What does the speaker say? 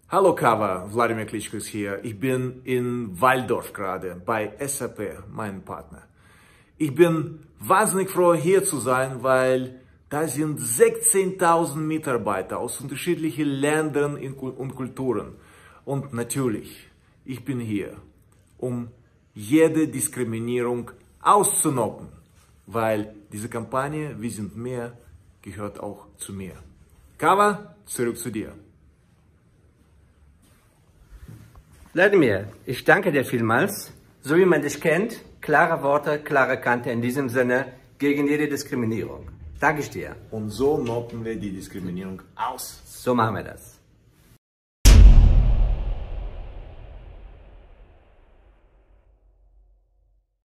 Hallo Kava, Wladimir Klitschko ist hier. Ich bin in Waldorf gerade bei SAP, meinem Partner. Ich bin wahnsinnig froh, hier zu sein, weil da sind 16.000 Mitarbeiter aus unterschiedlichen Ländern und Kulturen. Und natürlich, ich bin hier, um jede Diskriminierung auszunocken, weil diese Kampagne "Wir sind mehr" gehört auch zu mir. Kava, zurück zu dir. Wladimir, ich danke dir vielmals. So wie man dich kennt, klare Worte, klare Kante in diesem Sinne gegen jede Diskriminierung. Danke ich dir. Und so noten wir die Diskriminierung aus. So machen wir das.